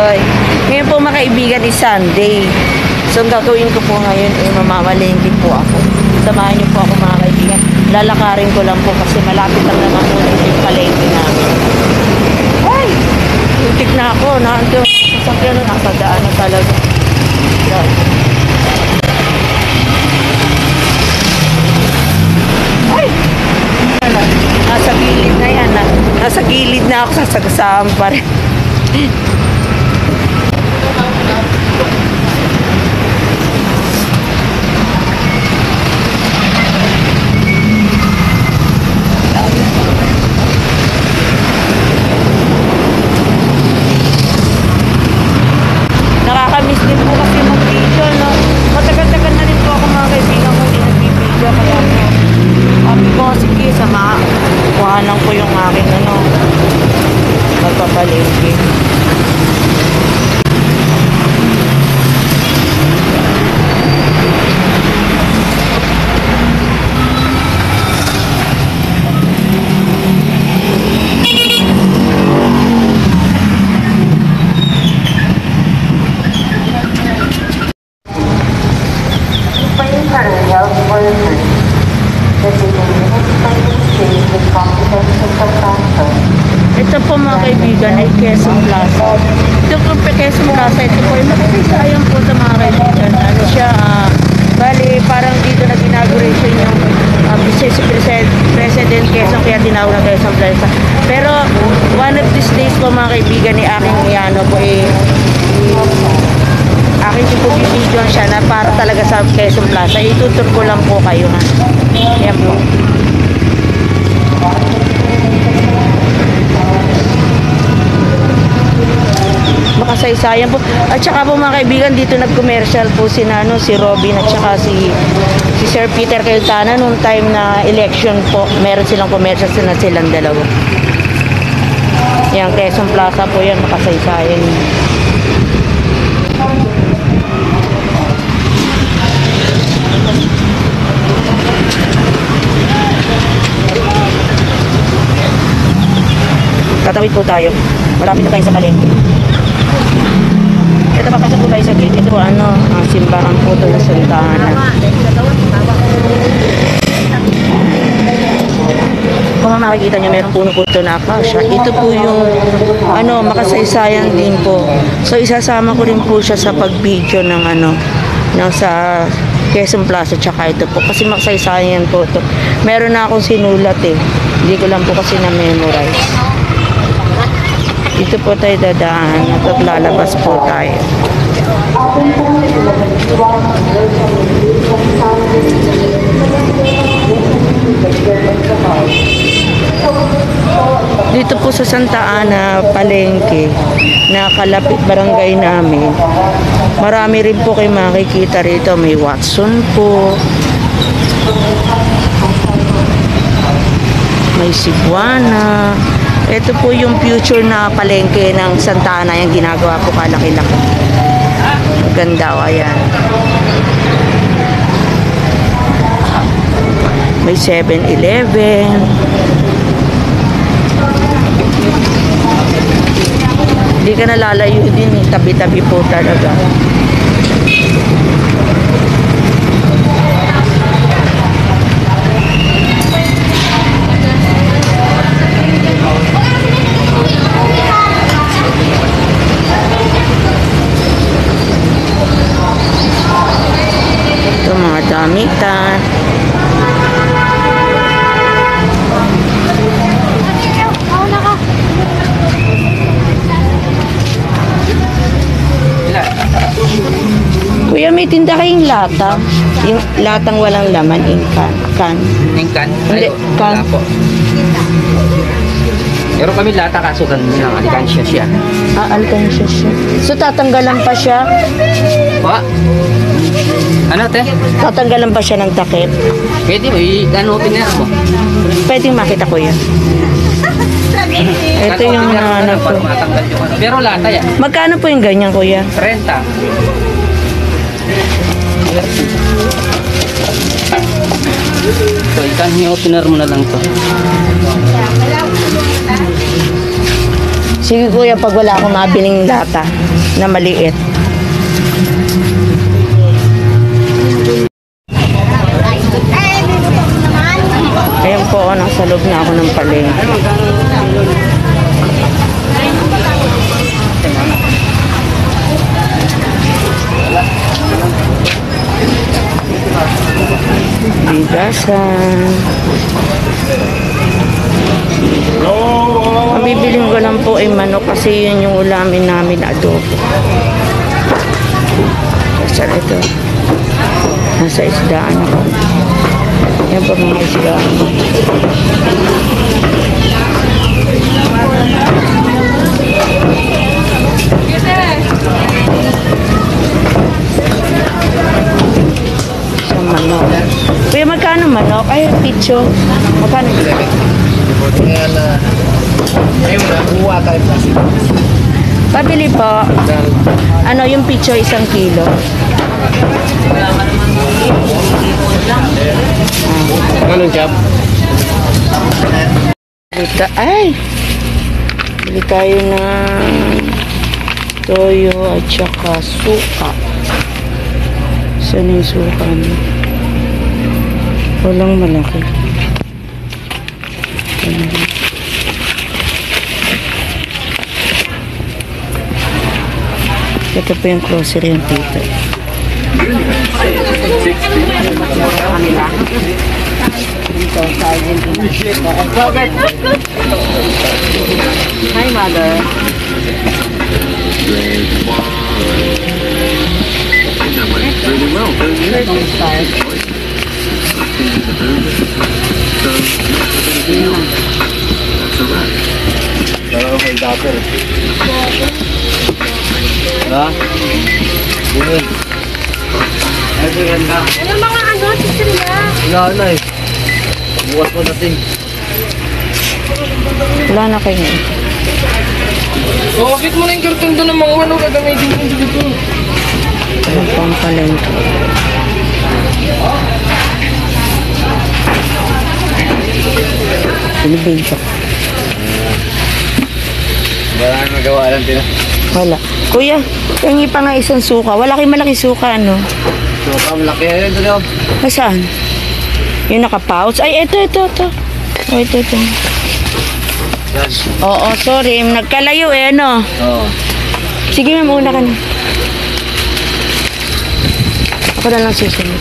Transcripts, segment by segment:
Joy. Ngayon po mga kaibigan is Sunday. So ang gagawin ko po ngayon ay mamamalengke po ako. Samahan niyo po ako mga kaibigan. Lalakarin ko lang po kasi malapit lang naman po yung palengke namin. Ay! Muntik na ako. Nandun. Sasakyan na nasa daan na talaga. Yan. Ay! Nasa gilid na yan. Nasa gilid na ako. Sasagasaan pa rin. Nakakamiss din po kasi mag-video, no? Matagal-tagal na rin po ako mga kaibigan ko din nag-video. Kaya po, sabi ko, sige, kuhanan ko yung aking, magpapalengke. Ito po mga kaibigan ay Quezon Plaza. Ito po Quezon Plaza, ito po yung nakasaysayan po sa mga kaibigan. Ano siya, bali parang dito na inauguration yung President Quezon, kaya tinawag na Quezon Plaza. Pero one of these days po mga kaibigan ni aking po aking ipupipidyon siya na para talaga sa Quezon Plaza. Itutur ko lang po kayo ha. Yan po. Makasaysayan po. At saka po mga kaibigan, dito nag-commercial po si Robin at saka si Sir Peter Cayetana nung time na election po. Meron silang commercial silang dalawa. Yan, Quezon Plaza po yan, makasaysayan. Tatawid po tayo. Malapit na tayo sa palengke. Ito papasok po tayo sa gate. Ito po simbahan po ito na Santa Ana. Kung makikita nyo, meron puno po ito na akasya. Ito po yung makasaysayan din po. So isasama ko rin po siya sa pag-video ng sa Quezon Plaza tsaka ito po. Kasi makasaysayan po ito. Meron na akong sinulat eh. Hindi ko lang po kasi na-memorize. Dito po tayo dadaan at lalabas po tayo. Dito po sa Santa Ana Palengke na kalapit barangay namin, marami rin po kayo makikita rito. May Watson po, may Cebuana. Ito po yung future na palengke ng Santa Ana, yung ginagawa po kalaki-laki. Ganda o, ayan. May 7-Eleven. Hindi ka nalalayo din, tabi-tabi po talaga. Ito mga damitan. Kuya, may tinda kayong lata. Yung latang walang laman, in can. In can? Hindi, can. Po. Pero kami lata kaso ng alikansya siya. Alikansya siya. So tatanggalan pa siya? Pa? Ano te? Tatanggalan pa siya ng takip? Pwede mo, opener mo. Pwedeng makita ko yan. Ito yung nahanap ko. Pero lata yan. Magkano po yung ganyan, kuya? 30. So, i-opener mo na lang to. Sige kuya, pag wala akong mabiling lata na maliit. Ayan po, nasa loob na ako ng palengke. Bigasan. Ang bibiling ko lang po ay manok kasi yun yung ulamin namin na adobo. Saan ito? Nasa isdaan ako. Yan po mga isdaan. Sa manok. Kuya, magkano manok? Ay, picho. Magkano? Pabili po. Ano yung picho, 1 kilo? Anong job? Ay! Bili tayo ng toyo at saka suka. Saan yung suka niya? Walang malaki. Ito po yung grocery yung tito. Hi, mother. Ano mga ano, sisilya? Wala na eh. Bukas mo natin. Wala na kayo. Bakit mo na yung karton doon ng mga ano gagamitin mo dito? Ang pampalengke. Pinibigyan. Wala na magawa lang din. Wala. Kuya, tingi pa nga 1 suka. Wala kayong malaki suka, ano? So, malaki yan doon. Nasaan? Yung naka-pouch? Ay, ito. Oh, ito. Oo, sorry. Nagkalayo eh, ano? Oo. Sige, ma'am, una ka na. Ako na lang susunod.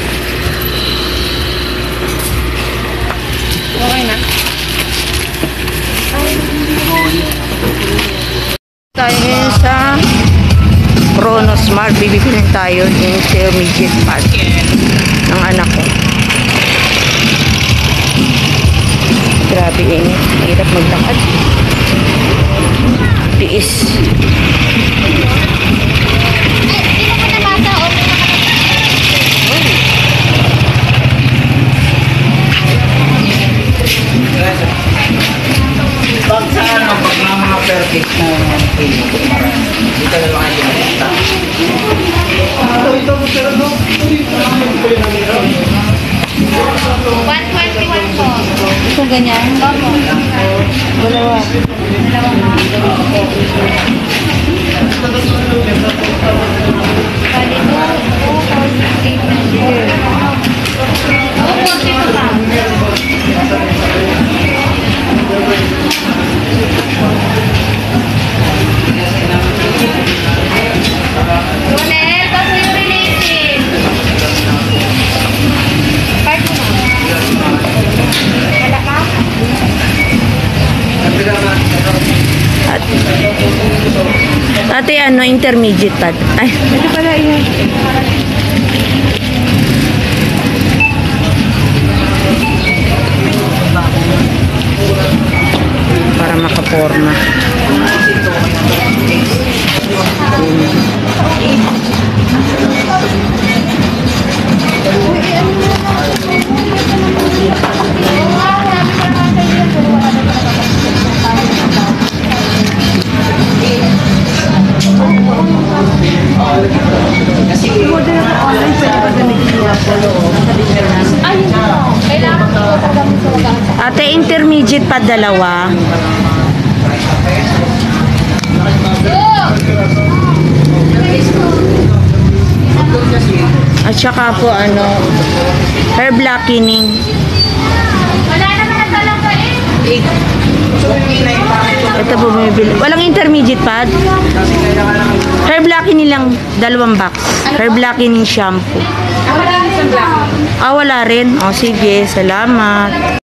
Okay na. Tayo ngayon sa Chronosmart. Bibigyan tayo ng intermediate pad ng anak ko. Grabe init. Hirap maglakad. Tiis. Pag saan ang mga perfect na dito na lang ay ginagita. Ito ganyan? Opo. Dalawa. Bali, 240 pa. Ronel, kasi yung related. Part mo na. Wala ka? Ate, ano, intermediate pad. Ay, ito pala yun. Para makaporma. Ate, intermediate pa 2. tsaka po hair blackening. Wala naman na talaga eh. Ito po bumibili. Walang intermediate pad. Hair blackening lang, 2 box. Hair blackening shampoo. Wala rin. Wala rin. O sige, salamat.